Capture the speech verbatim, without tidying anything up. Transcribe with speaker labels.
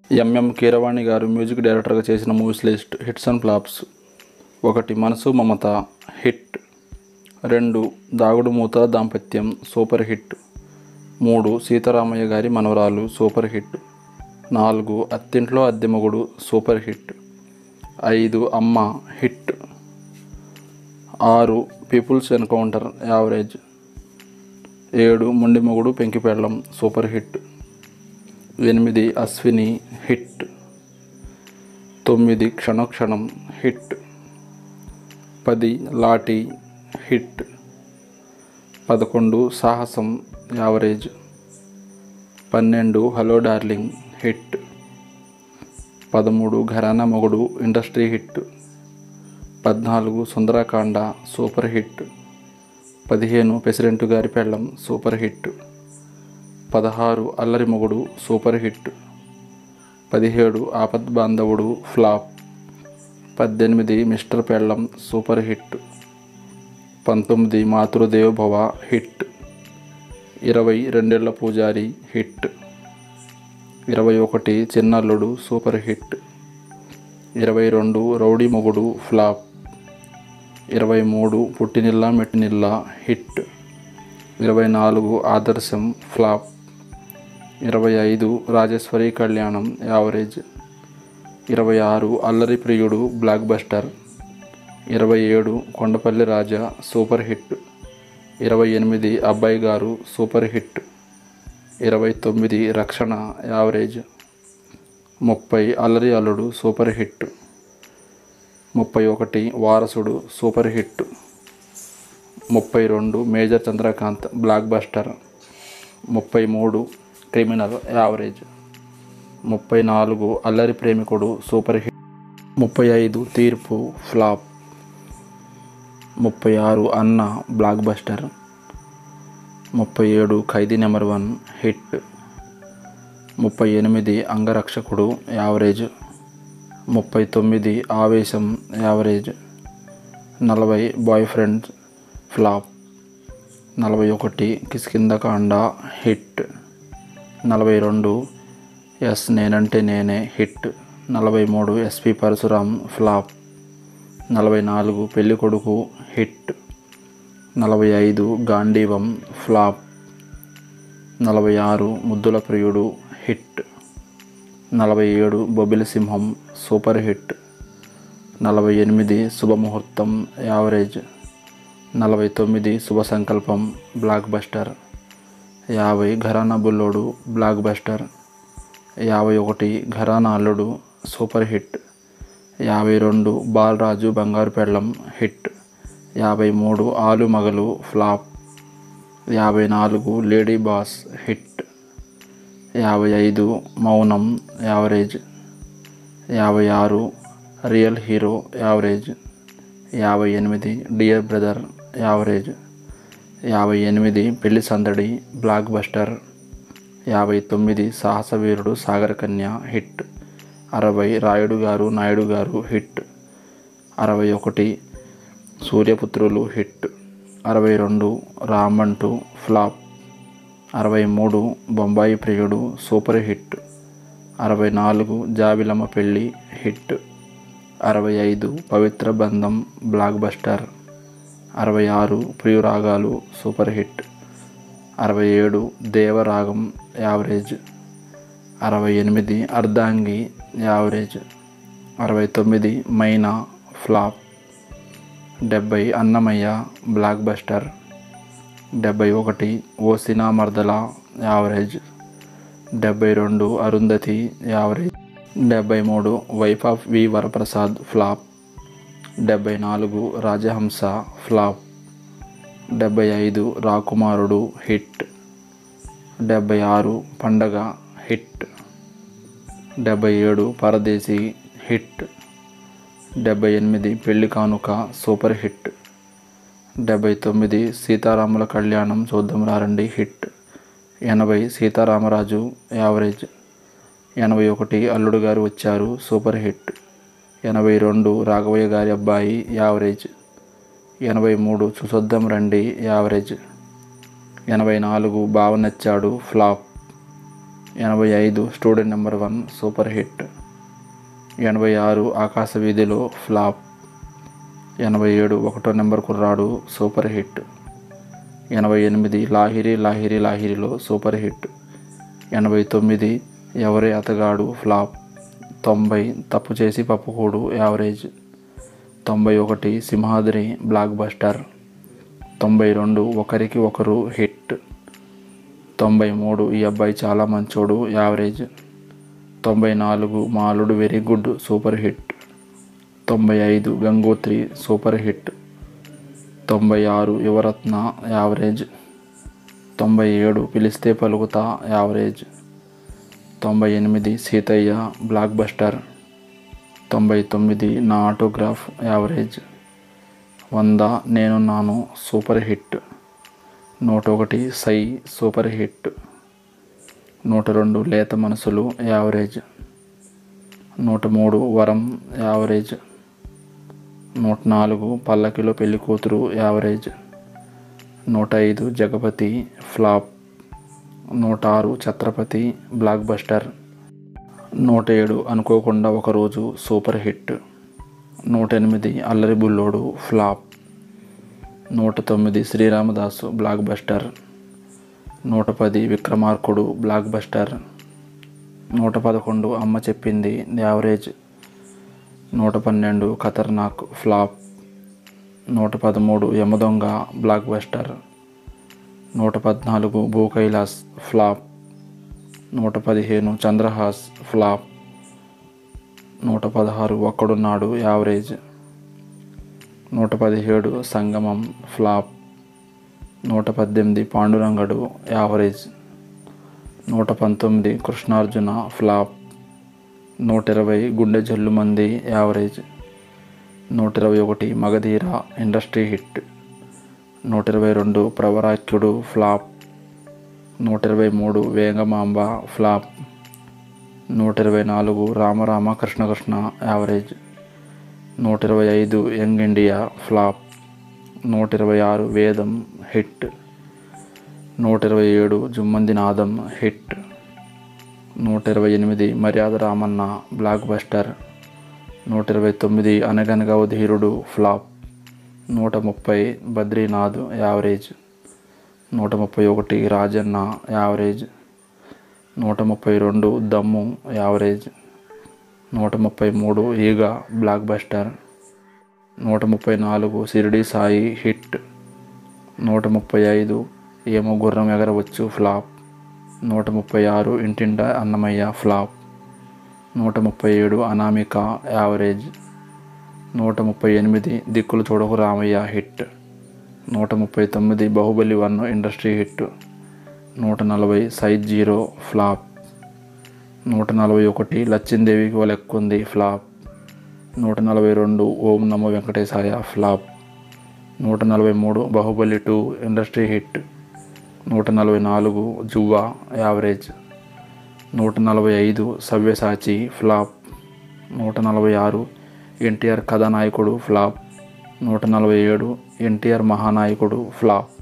Speaker 1: ఎం కీరవాణి గారు మ్యూజిక్ డైరెక్టర్గా చేసిన movies list. Hits and flops. ఒకటి మనసు మమత హిట్. రెండు దాగుడు మూతల దాంపత్యం సూపర్ హిట్. మూడు సీతారామయ్య గారి మనవరాలు సూపర్ హిట్. నాలుగు అత్తింట్లో అద్దెమొగుడు సూపర్ హిట్. ఐదు అమ్మ హిట్. ఆరు పీపుల్స్ ఎన్కౌంటర్ యావరేజ్. ఏడు మొండి మొగుడు పెంకిపెళ్ళం సూపర్ హిట్. ఎనిమిది అశ్విని హిట్. తొమ్మిది క్షణక్షణం హిట్. పది లాఠీ హిట్. పదకొండు సాహసం యావరేజ్. పన్నెండు హలో డార్లింగ్ హిట్. పదమూడు ఘరానా మొగుడు ఇండస్ట్రీ హిట్. పద్నాలుగు సుందరకాండ సూపర్ హిట్. పదిహేను president Gari Pellam super hit. పదహారు అల్లరి మొగుడు సూపర్ హిట్. పదిహేడు ఆపద్ బాంధవుడు ఫ్లాప్. పద్దెనిమిది మిస్టర్ పెళ్ళం సూపర్ హిట్. పంతొమ్మిది మాతృదేవోభవ హిట్. ఇరవై రెండేళ్ల పూజారి హిట్. ఇరవై ఒకటి చిన్నల్లుడు సూపర్ హిట్. ఇరవై రెండు రౌడీ మొగుడు ఫ్లాప్. ఇరవై మూడు పుట్టినిల్లా మెట్టినిల్లా హిట్. ఇరవై నాలుగు ఆదర్శం ఫ్లాప్. ఇరవై ఐదు రాజేశ్వరి కళ్యాణం యావరేజ్. ఇరవై ఆరు అల్లరి ప్రియుడు బ్లాక్ బస్టర్. ఇరవై ఏడు కొండపల్లి రాజా సూపర్ హిట్. ఇరవై ఎనిమిది అబ్బాయి గారు సూపర్ హిట్. ఇరవై తొమ్మిది రక్షణ యావరేజ్. ముప్పై అల్లరి అల్లుడు సూపర్ హిట్. ముప్పై ఒకటి వారసుడు సూపర్ హిట్. ముప్పై రెండు మేజర్ చంద్రకాంత్ బ్లాక్ బస్టర్. ముప్పై మూడు క్రిమినల్ యావరేజ్. ముప్పై నాలుగు అల్లరి ప్రేమికుడు సూపర్ హిట్. ముప్పై ఐదు తీర్పు ఫ్లాప్. ముప్పై ఆరు అన్న బ్లాక్ బస్టర్. ముప్పై ఏడు ఖైదీ నెంబర్ వన్ హిట్. ముప్పై ఎనిమిది అంగరక్షకుడు యావరేజ్. ముప్పై తొమ్మిది ఆవేశం యావరేజ్. నలభై బాయ్ ఫ్రెండ్ ఫ్లాప్. నలభై ఒకటి కిష్కింధకాండ హిట్. నలభై రెండు ఎస్ నేనంటే నేనే హిట్. నలభై మూడు ఎస్పి పరశురాం ఫ్లాప్. నలభై నాలుగు పెళ్ళికొడుకు హిట్. నలభై ఐదు గాంధీవం ఫ్లాప్. నలభై ఆరు ముద్దుల ప్రియుడు హిట్. నలభై ఏడు బొబ్బిలి సింహం సూపర్ హిట్. నలభై ఎనిమిది శుభముహూర్తం యావరేజ్. నలభై తొమ్మిది శుభ సంకల్పం బ్లాక్ బస్టర్. యాభై ఘరానా బుల్లోడు బ్లాక్ బస్టర్. యాభై ఒకటి ఘరానా అల్లుడు సూపర్ హిట్. యాభై రెండు బాలరాజు బంగారు పెళ్ళం హిట్. యాభై మూడు ఆలు మగలు ఫ్లాప్. యాభై నాలుగు లేడీ బాస్ హిట్. యాభై ఐదు మౌనం యావరేజ్. యాభై ఆరు రియల్ హీరో యావరేజ్. యాభై ఎనిమిది డియర్ బ్రదర్ యావరేజ్. యాభై ఎనిమిది పెళ్లి సందడి బ్లాక్ బస్టర్. యాభై తొమ్మిది సాహసవీరుడు సాగర కన్య హిట్. అరవై రాయుడు గారు నాయుడు గారు హిట్. అరవై ఒకటి సూర్యపుత్రులు హిట్. అరవై రెండు రామంటూ ఫ్లాప్. అరవై మూడు బొంబాయి ప్రియుడు సూపర్ హిట్. అరవై నాలుగు జాబిలమ్మ పెళ్ళి హిట్. అరవై ఐదు పవిత్ర బంధం బ్లాక్ బస్టర్. అరవై ఆరు ప్రియురాగాలు సూపర్ హిట్. అరవై ఏడు దేవరాగం యావరేజ్. అరవై ఎనిమిది అర్ధాంగి యావరేజ్. అరవై తొమ్మిది మైనా ఫ్లాప్. డెబ్బై అన్నమయ్య బ్లాక్ బస్టర్. డెబ్బై ఒకటి ఓసినా మర్దల యావరేజ్. డెబ్బై రెండు అరుంధతి యావరేజ్. డెబ్బై మూడు wife of V Varaprasad flop. డెబ్బై నాలుగు రాజహంస ఫ్లాప్. డెబ్బై ఐదు రాకుమారుడు హిట్. డెబ్బై ఆరు పండగ హిట్. డెబ్బై ఏడు పరదేశీ హిట్. డెబ్బై ఎనిమిది పెళ్లి కానుక సూపర్ హిట్. డెబ్బై తొమ్మిది సీతారాముల కళ్యాణం చూద్దాం రారండి హిట్. ఎనభై సీతారామరాజు యావరేజ్. ఎనభై ఒకటి అల్లుడు గారు వచ్చారు సూపర్ హిట్. ఎనభై రెండు రాఘవయ్య గారి అబ్బాయి యావరేజ్. ఎనభై మూడు చూసొద్దాం రండి యావరేజ్. ఎనభై నాలుగు బావ నచ్చాడు ఫ్లాప్. ఎనభై ఐదు student number one super hit. ఎనభై ఆరు ఆకాశ వీధిలో ఫ్లాప్. ఎనభై ఏడు ఒకటో నెంబర్ కుర్రాడు సూపర్ హిట్. ఎనభై ఎనిమిది లాహిరి లాహిరి లాహిరిలో సూపర్ హిట్. ఎనభై తొమ్మిది ఎవరే అతగాడు ఫ్లాప్. తొంభై తప్పు చేసి పప్పుకూడు యావరేజ్. తొంభై ఒకటి సింహాద్రి బ్లాక్ బస్టర్. తొంభై రెండు ఒకరికి ఒకరు హిట్. తొంభై మూడు ఈ అబ్బాయి చాలా మంచోడు యావరేజ్. తొంభై నాలుగు మాలుడు వెరీ గుడ్ సూపర్ హిట్. తొంభై ఐదు గంగోత్రి సూపర్ హిట్. తొంభై ఆరు యువరత్న యావరేజ్. తొంభై ఏడు పిలిస్తే పలుకుతా యావరేజ్. తొంభై ఎనిమిది సీతయ్య బ్లాక్ బస్టర్. తొంభై తొమ్మిది నా ఆటోగ్రాఫ్ యావరేజ్. వంద నేనున్నాను సూపర్ హిట్. నూట ఒకటి సై సూపర్ హిట్. నూట రెండు లేత మనసులు యావరేజ్. నూట మూడు వరం యావరేజ్. నూట నాలుగు పల్లకిలో పెళ్లి కూతురు యావరేజ్. నూట ఐదు జగపతి ఫ్లాప్. నూట ఆరు ఛత్రపతి బ్లాక్ బస్టర్. నూట ఏడు అనుకోకుండా ఒకరోజు సూపర్ హిట్. నూట ఎనిమిది అల్లరి బుల్లోడు ఫ్లాప్. నూట తొమ్మిది శ్రీరామదాసు బ్లాక్ బస్టర్. నూట పది విక్రమార్కుడు బ్లాక్ బస్టర్. నూట పదకొండు అమ్మ చెప్పింది యావరేజ్. నూట పన్నెండు ఖతర్నాక్ ఫ్లాప్. నూట పదమూడు యమదొంగ బ్లాక్ బస్టర్. నూట పద్నాలుగు భూ కైలాస్ ఫ్లాప్. నూట పదిహేను చంద్రహాస్ ఫ్లాప్. నూట పదహారు ఒక్కడున్నాడు యావరేజ్. నూట పదిహేడు సంగమం ఫ్లాప్. నూట పద్దెనిమిది పాండురంగడు యావరేజ్. నూట పంతొమ్మిది కృష్ణార్జున ఫ్లాప్. నూట ఇరవై గుండె జల్లుమంది యావరేజ్. నూట ఇరవై ఒకటి మగధీర ఇండస్ట్రీ హిట్. నూట ఇరవై రెండు ప్రవరాఖ్యుడు ఫ్లాప్. నూట ఇరవై మూడు వేగమాంబ ఫ్లాప్. నూట ఇరవై నాలుగు రామరామ కృష్ణకృష్ణ యావరేజ్. నూట ఇరవై ఐదు యంగ్ ఇండియా ఫ్లాప్. నూట ఇరవై ఆరు వేదం హిట్. నూట ఇరవై ఏడు జుమ్మంది నాదం హిట్. నూట ఇరవై ఎనిమిది మర్యాద రామన్న బ్లాక్ బస్టర్. నూట ఇరవై తొమ్మిది అనగనగా ధీరుడు ఫ్లాప్. నూట ముప్పై బద్రీనాథ్ యావరేజ్. నూట ముప్పై ఒకటి రాజన్న యావరేజ్. నూట ముప్పై రెండు దమ్ము యావరేజ్. నూట ముప్పై మూడు ఈగ బ్లాక్ బస్టర్. నూట ముప్పై నాలుగు షిరిడి సాయి హిట్. నూట ముప్పై ఐదు ఏమో గుర్రం ఎగరవచ్చు ఫ్లాప్. నూట ముప్పై ఆరు ఇంటింట అన్నమయ్య ఫ్లాప్. నూట ముప్పై ఏడు అనామిక యావరేజ్. నూట ముప్పై ఎనిమిది దిక్కులు చూడకు రామయ్య హిట్. నూట ముప్పై తొమ్మిది బాహుబలి వన్ ఇండస్ట్రీ హిట్. నూట నలభై సైజ్ జీరో ఫ్లాప్. నూట నలభై ఒకటి లచ్చిందేవికి వాళ్ళెక్కుంది ఫ్లాప్. నూట నలభై రెండు ఓం నమో వెంకటేశాయ ఫ్లాప్. నూట నలభై మూడు బాహుబలి టూ ఇండస్ట్రీ హిట్. నూట నలభై నాలుగు జువ్వా యావరేజ్. నూట నలభై ఐదు సవ్యసాచి ఫ్లాప్. నూట నలభై ఆరు ఎన్టీఆర్ కథానాయకుడు ఫ్లాప్. నూట నలభై ఏడు ఎన్టీఆర్ మహానాయకుడు ఫ్లాప్.